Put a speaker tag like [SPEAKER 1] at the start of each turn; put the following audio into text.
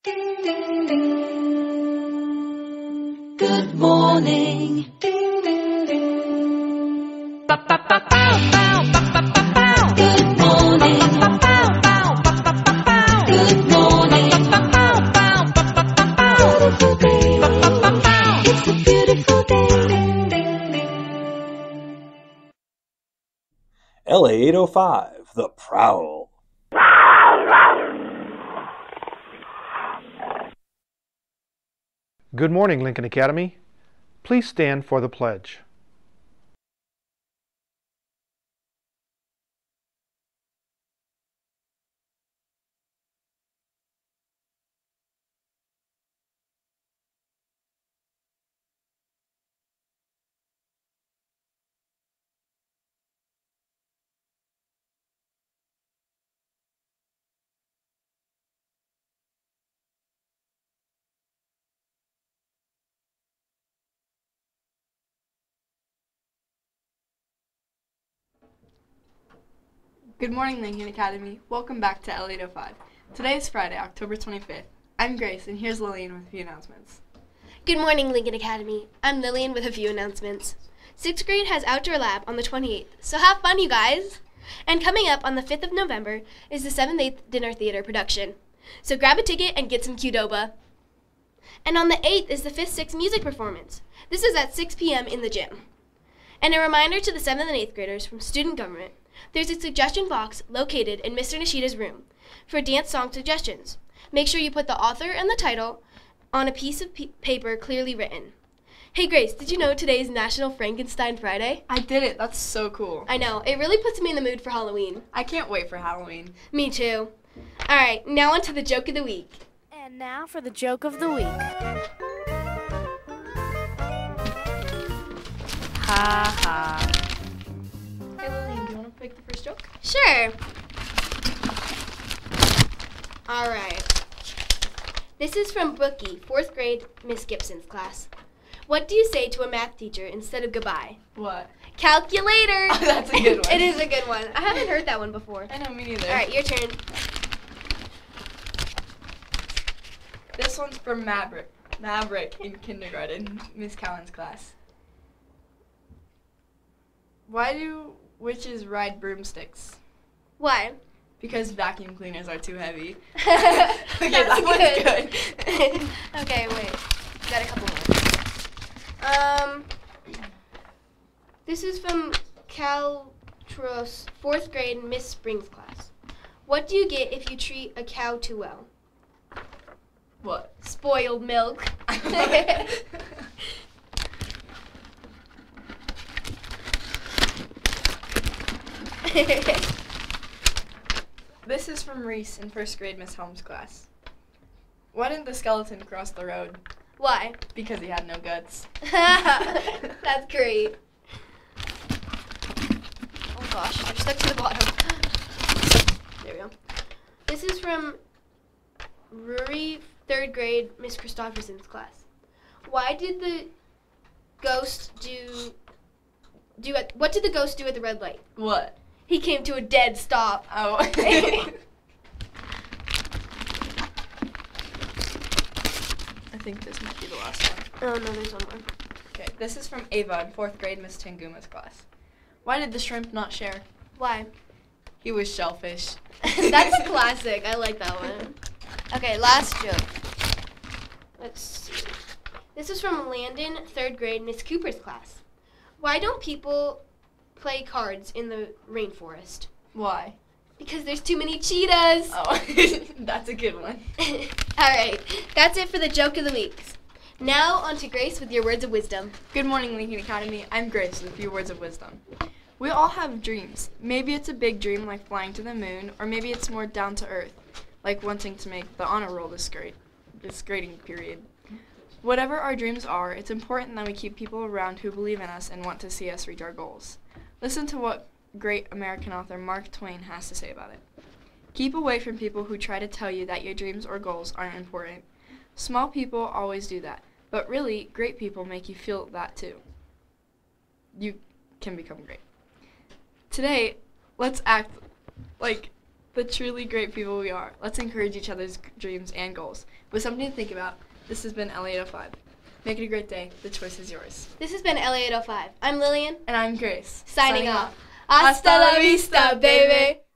[SPEAKER 1] Ding, ding, ding. Good morning. Ding, ding, ding. Ba, ba, ba, bow, bow, ba, ba, ba, bow. Good morning. Ba, bow, bow, ba, ba, ba, bow. Good morning. Ba, bow, bow, ba, ba, ba, bow. Beautiful day. Ba, ba, ba, bow. It's a beautiful day. Ding, ding, ding.
[SPEAKER 2] LA805, The Prowl.
[SPEAKER 3] Good morning, Lincoln Academy. Please stand for the pledge.
[SPEAKER 4] Good morning, Lincoln Academy. Welcome back to LA805. Today is Friday, October 25th. I'm Grace, and here's Lillian with a few announcements.
[SPEAKER 5] Good morning, Lincoln Academy. I'm Lillian with a few announcements. 6th grade has Outdoor Lab on the 28th, so have fun, you guys! And coming up on the 5th of November is the 7th Dinner Theater production. So grab a ticket and get some Qdoba. And on the 8th is the 5th 6th music performance. This is at 6 p.m. in the gym. And a reminder to the 7th and 8th graders from student government, there's a suggestion box located in Mr. Nishida's room for dance song suggestions. Make sure you put the author and the title on a piece of paper clearly written. Hey Grace, did you know today is National Frankenstein Friday?
[SPEAKER 4] I did it. That's so cool.
[SPEAKER 5] I know. It really puts me in the mood for Halloween.
[SPEAKER 4] I can't wait for Halloween.
[SPEAKER 5] Me too. All right, now on to the joke of the week.
[SPEAKER 6] And now for the joke of the week. Ha ha.
[SPEAKER 4] Hey, Lillian, do you want to pick the first joke?
[SPEAKER 5] Sure. All right. This is from Brookie, 4th grade, Miss Gibson's class. What do you say to a math teacher instead of goodbye?
[SPEAKER 4] What?
[SPEAKER 5] Calculator.
[SPEAKER 4] Oh, that's a good one.
[SPEAKER 5] It is a good one. I haven't heard that one before.
[SPEAKER 4] I know, me neither.
[SPEAKER 5] All right, your turn.
[SPEAKER 4] This one's from Maverick in kindergarten, Miss Cowan's class. Why do witches ride broomsticks?
[SPEAKER 5] Why?
[SPEAKER 4] Because vacuum cleaners are too heavy.
[SPEAKER 5] Okay,
[SPEAKER 4] that one's good.
[SPEAKER 5] Okay, wait. Got a couple more. This is from Caltros, 4th grade, Miss Springs class. What do you get if you treat a cow too well?
[SPEAKER 4] What?
[SPEAKER 5] Spoiled milk.
[SPEAKER 4] This is from Reese in 1st grade, Miss Helm's class. Why didn't the skeleton cross the road?
[SPEAKER 5] Why?
[SPEAKER 4] Because he had no guts.
[SPEAKER 5] That's great. Oh gosh, I stuck to the bottom. There we go. This is from Rory, 3rd grade, Miss Christopherson's class. Why did the ghost what did the ghost do at the red light?
[SPEAKER 4] What?
[SPEAKER 5] He came to a dead stop.
[SPEAKER 4] Oh. I think this might be the last one.
[SPEAKER 5] Oh no, there's one more.
[SPEAKER 4] Okay, this is from Ava in 4th grade, Miss Tanguma's class. Why did the shrimp not share?
[SPEAKER 5] Why?
[SPEAKER 4] He was shellfish.
[SPEAKER 5] That's a classic. I like that one. Okay, last joke. Let's see. This is from Landon, 3rd grade, Miss Cooper's class. Why don't people play cards in the rainforest?
[SPEAKER 4] Why?
[SPEAKER 5] Because there's too many cheetahs.
[SPEAKER 4] Oh, that's a good one.
[SPEAKER 5] All right, that's it for the joke of the week. Now on to Grace with your words of wisdom.
[SPEAKER 4] Good morning, Lincoln Academy. I'm Grace with a few words of wisdom. We all have dreams. Maybe it's a big dream like flying to the moon, or maybe it's more down to earth, like wanting to make the honor roll this grading period. Whatever our dreams are, it's important that we keep people around who believe in us and want to see us reach our goals. Listen to what great American author Mark Twain has to say about it. Keep away from people who try to tell you that your dreams or goals aren't important. Small people always do that, but really, great people make you feel that too. You can become great. Today, let's act like the truly great people we are. Let's encourage each other's dreams and goals. With something to think about, this has been LA805. Make it a great day. The choice is yours.
[SPEAKER 5] This has been LA805. I'm Lillian.
[SPEAKER 4] And I'm Grace.
[SPEAKER 5] Signing off. Hasta la vista, baby.